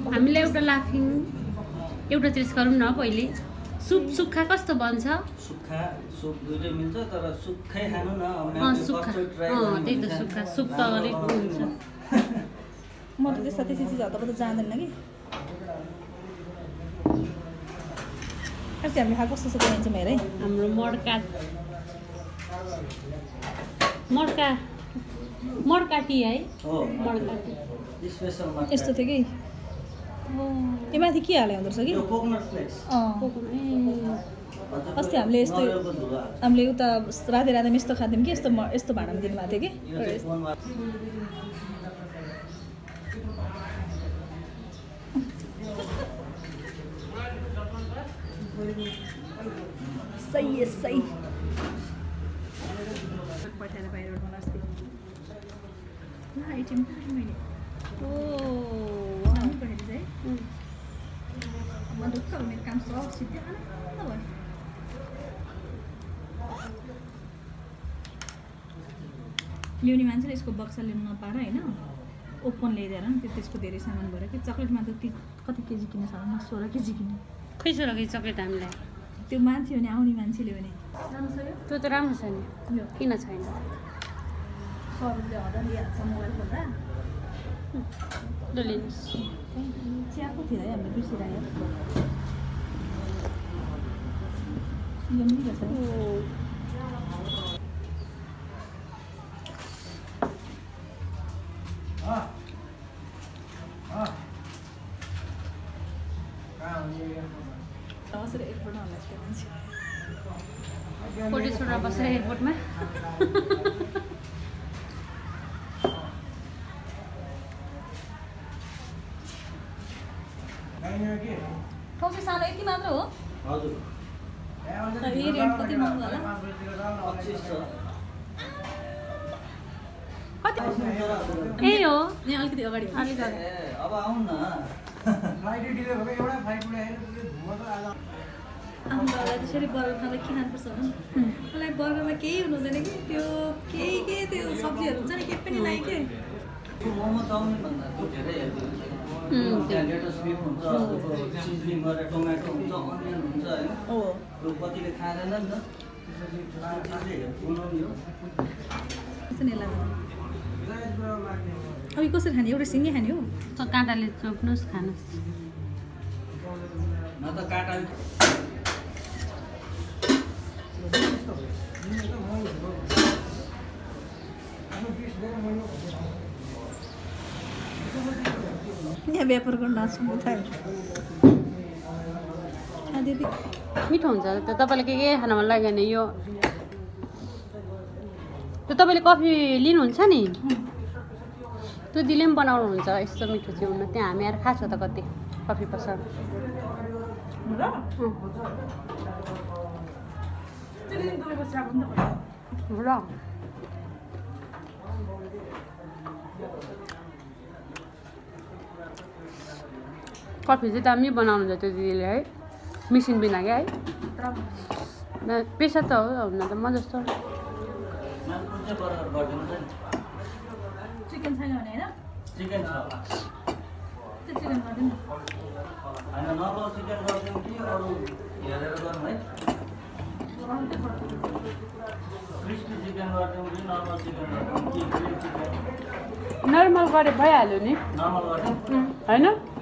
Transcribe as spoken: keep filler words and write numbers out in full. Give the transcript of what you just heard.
हामीले एउटा लाफिङ एउटा टेस्ट गरौँ न पहिले। सुप सुक्खा कस्तो बन्छ? सुक्खा सुप दुईटै मिल्छ तर सुक्खै खानु न। अँ सुक्खा अँ त्यही त सुक्खा सुप त अलिक हुन्छ। म त त्यस्तो त्यस्तो चिजहरू त जान्दैन कि। अस्ति हामीले खाएको कस्तो कस्तो बनाइन्छ हेर है। हाम्रो मड्का मड्का मड्काटी है मड्काटी यस्तो थियो कि यो माथि के हाले हुँदो रहेछ कि अस्ति हामीले यस्तो हामीले उता राधे राधेमा यस्तो खाँदैनौँ कि यस्तो यस्तो भाँडामा दिनुभएको थियो कि सही सही पठाएर बाहिरबाट मलाई अस्ति ला आइटम मैले ओ वान पठाइदिन्छ है म दुःख मेरो काम सब सिद्धि आनन्द भयो। ल्याउने मान्छेले यसको बक्सा ल्याउनु नपाएर होइन ओपन ल्याइदिएर नि त्यो त्यसको धेरै सामान भएर कि चक्लेटमा त कति केजी किन्नु छ भने सोह्र केजी किन्नु खै सोह्र केजी चक्लेट हामीलाई त्यो मान्छे भने आउने मान्छेले भने त्यो त राम्रो छ नि किन छैन सौ रुपियाँ हजार लिइहाल्छ मोबाइल खोल्दा ल लिनुहोस्। चियाको थियो है हामीले बिर्सिरहेको कोटेश्वरमा बसेर एयरपोर्टमा ठोकी सानो यति मात्र हो हजुर यही रेन्ट कति महँगो होला कति ए हो यहाँ अलिकति अगाडि अलिक अब आउनु न फ्लाइट डिले भएको एउटा फ्लाइट उडाएर आफ्नो बाबालाई त्यसरी बर्गर खाँदा के खानुपर्छ भने मलाई बर्गरमा केही हुनु हुँदैन कि त्यो केही के त्यो सब्जीहरू हुन्छ नि केही पनि लाग्यो कि मोमो चाउमिन भन्दा त्यो धेरै हेल्दी हुन्छ त्यहाँ लेटस बिफ हुन्छ सिजनिङ गरेर टोमेटो हुन्छ अनियन हुन्छ होइन हो त्यो कतिले खाँदैन नि त बनाउने हो अब यो कसरी खाने एउटा सिँगै खाने हो त काँटाले चोप्नुहोस् खानुहोस् न त काँटा यहाँ व्यापार गर्न नाच्नु थाल्यो मिठो हुन्छ त्यो तपाईँले के के खान मन लाग्यो भने यो त्यो तपाईँले कफी लिनुहुन्छ नि त्यो दिले पनि बनाउनुहुन्छ यस्तो मिठो चाहिँ हुन त्यहाँ हामी आएर खाएको त कति कफी पसन्द र कफी चाहिँ दामी बनाउनुहुन्छ त्यो दिदीले है मिसिन बिना क्या है पेसा त हो हुन त म जस्तो चिकन छैन भने होइन चिकन छ त्यो चिकन गरिदिनु होइन नर्मल चिकन गरिदिउँ कि अरू हेरेर गरौँ है क्रिस्पी चिकन गरिदिउँ कि नर्मल चिकन गरिदिउँ कि ग्रिल चिकन नर्मल गरे भइहाल्यो नि नर्मल गरिदिउँ होइन